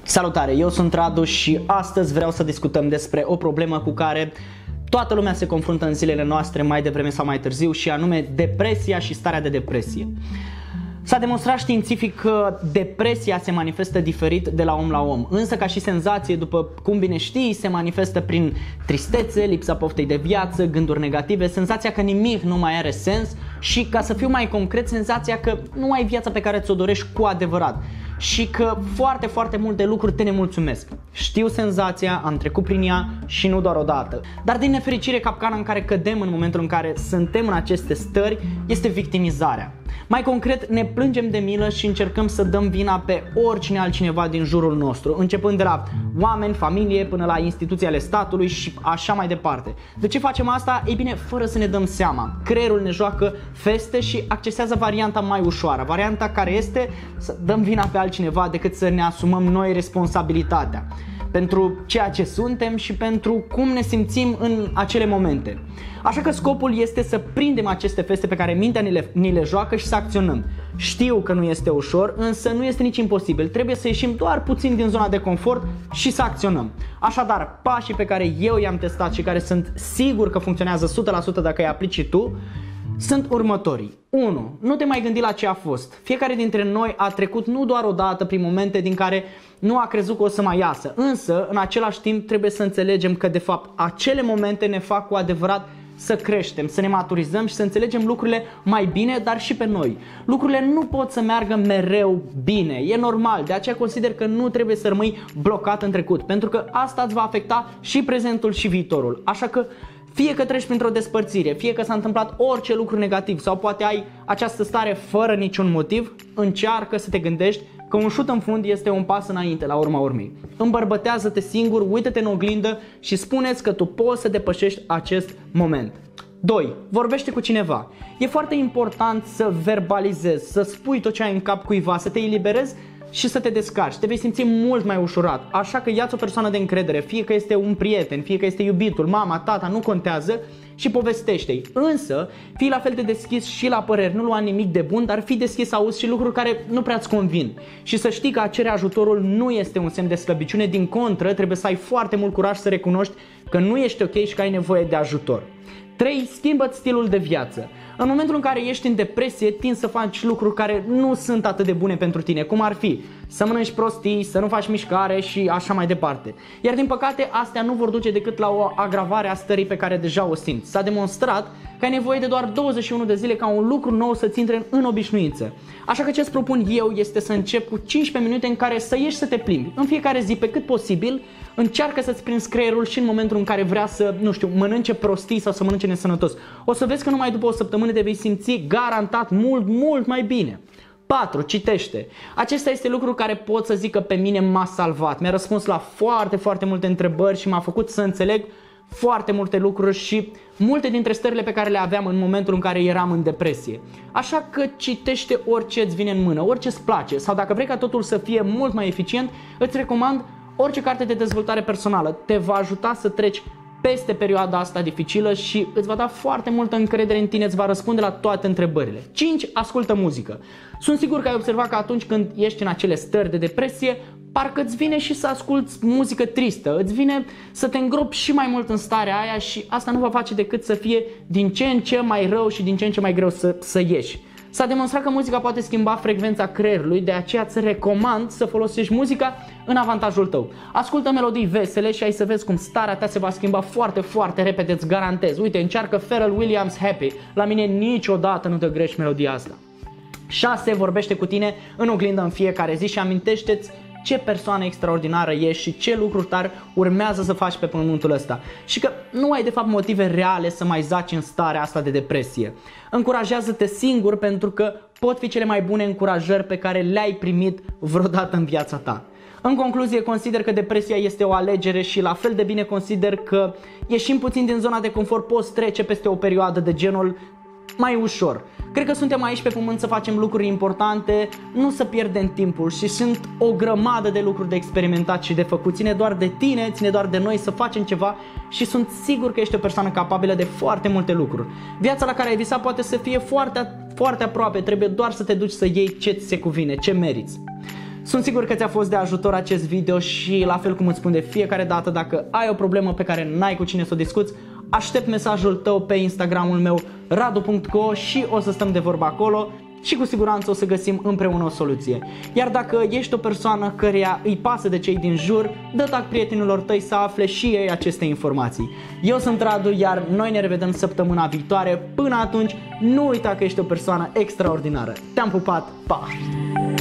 Salutare, eu sunt Radu și astăzi vreau să discutăm despre o problemă cu care toată lumea se confruntă în zilele noastre mai devreme sau mai târziu, și anume depresia și starea de depresie. S-a demonstrat științific că depresia se manifestă diferit de la om la om, însă ca și senzație, după cum bine știi, se manifestă prin tristețe, lipsa poftei de viață, gânduri negative, senzația că nimic nu mai are sens și, ca să fiu mai concret, senzația că nu ai viața pe care ți-o dorești cu adevărat și că foarte multe lucruri te nemulțumesc. Știu senzația, am trecut prin ea și nu doar o dată. Dar din nefericire, capcana în care cădem în momentul în care suntem în aceste stări este victimizarea. Mai concret, ne plângem de milă și încercăm să dăm vina pe oricine altcineva din jurul nostru, începând de la oameni, familie, până la instituții ale statului și așa mai departe. De ce facem asta? Ei bine, fără să ne dăm seama. Creierul ne joacă feste și accesează varianta mai ușoară, varianta care este să dăm vina pe altcineva decât să ne asumăm noi responsabilitatea pentru ceea ce suntem și pentru cum ne simțim în acele momente. Așa că scopul este să prindem aceste feste pe care mintea ni le joacă și să acționăm. Știu că nu este ușor, însă nu este nici imposibil. Trebuie să ieșim doar puțin din zona de confort și să acționăm. Așadar, pașii pe care eu i-am testat și care sunt sigur că funcționează 100% dacă îi aplici și tu, sunt următorii. 1. Nu te mai gândi la ce a fost. Fiecare dintre noi a trecut nu doar o dată prin momente din care nu a crezut că o să mai iasă, însă în același timp trebuie să înțelegem că de fapt acele momente ne fac cu adevărat să creștem, să ne maturizăm și să înțelegem lucrurile mai bine, dar și pe noi. Lucrurile nu pot să meargă mereu bine, e normal, de aceea consider că nu trebuie să rămâi blocat în trecut, pentru că asta îți va afecta și prezentul și viitorul. Așa că fie că treci printr-o despărțire, fie că s-a întâmplat orice lucru negativ sau poate ai această stare fără niciun motiv, încearcă să te gândești că un șut în fund este un pas înainte la urma urmei. Îmbărbătează-te singur, uită-te în oglindă și spune-ți că tu poți să depășești acest moment. 2. Vorbește cu cineva. E foarte important să verbalizezi, să spui tot ce ai în cap cuiva, să te eliberezi și să te descarci. Te vei simți mult mai ușurat. Așa că ia-ți o persoană de încredere, fie că este un prieten, fie că este iubitul, mama, tata, nu contează, și povestește-i. Însă, fii la fel de deschis și la păreri, nu lua nimic de bun, dar fii deschis să auzi și lucruri care nu prea-ți convin. Și să știi că a cere ajutorul nu este un semn de slăbiciune, din contră, trebuie să ai foarte mult curaj să recunoști că nu ești ok și că ai nevoie de ajutor. 3. Schimbă-ți stilul de viață. În momentul în care ești în depresie, tinzi să faci lucruri care nu sunt atât de bune pentru tine, cum ar fi să mănânci prostii, să nu faci mișcare și așa mai departe. Iar din păcate, astea nu vor duce decât la o agravare a stării pe care deja o simți. S-a demonstrat că ai nevoie de doar 21 de zile ca un lucru nou să-ți intre în obișnuință. Așa că ce-ți propun eu este să încep cu 15 minute în care să ieși să te plimbi. În fiecare zi, pe cât posibil, încearcă să-ți prinzi creierul și în momentul în care vrea să, mănânce prostii sau să mănânce nesănătos. O să vezi că numai după o săptămână te vei simți garantat mult mai bine. 4. Citește. Acesta este lucru care pot să zic că pe mine m-a salvat. Mi-a răspuns la foarte multe întrebări și m-a făcut să înțeleg foarte multe lucruri și multe dintre stările pe care le aveam în momentul în care eram în depresie. Așa că citește orice îți vine în mână, orice îți place, sau dacă vrei ca totul să fie mult mai eficient, îți recomand orice carte de dezvoltare personală. Te va ajuta să treci peste perioada asta dificilă și îți va da foarte multă încredere în tine, îți va răspunde la toate întrebările. 5. Ascultă muzică. Sunt sigur că ai observat că atunci când ești în acele stări de depresie, parcă îți vine și să asculți muzică tristă, îți vine să te îngropi și mai mult în starea aia și asta nu va face decât să fie din ce în ce mai rău și din ce în ce mai greu să ieși. S-a demonstrat că muzica poate schimba frecvența creierului, de aceea îți recomand să folosești muzica în avantajul tău. Ascultă melodii vesele și ai să vezi cum starea ta se va schimba foarte repede, îți garantez. Uite, încearcă Pharrell Williams Happy. La mine niciodată nu te grești melodia asta. 6. Vorbește cu tine în oglindă în fiecare zi și amintește-ți ce persoană extraordinară ești și ce lucruri tari urmează să faci pe pământul ăsta și că nu ai de fapt motive reale să mai zaci în starea asta de depresie. Încurajează-te singur, pentru că pot fi cele mai bune încurajări pe care le-ai primit vreodată în viața ta. În concluzie, consider că depresia este o alegere și la fel de bine consider că ieșim puțin din zona de confort poți trece peste o perioadă de genul mai ușor. Cred că suntem aici pe pământ să facem lucruri importante, nu să pierdem timpul și sunt o grămadă de lucruri de experimentat și de făcut. Ține doar de tine, ține doar de noi să facem ceva și sunt sigur că ești o persoană capabilă de foarte multe lucruri. Viața la care ai visat poate să fie foarte aproape, trebuie doar să te duci să iei ce ți se cuvine, ce meriți. Sunt sigur că ți-a fost de ajutor acest video și la fel cum îți spun de fiecare dată, dacă ai o problemă pe care n-ai cu cine să o discuți, aștept mesajul tău pe Instagramul meu radu.co și o să stăm de vorbă acolo și cu siguranță o să găsim împreună o soluție. Iar dacă ești o persoană căreia îi pasă de cei din jur, dă tag prietenilor tăi să afle și ei aceste informații. Eu sunt Radu, iar noi ne revedem săptămâna viitoare. Până atunci, nu uita că ești o persoană extraordinară. Te-am pupat, pa!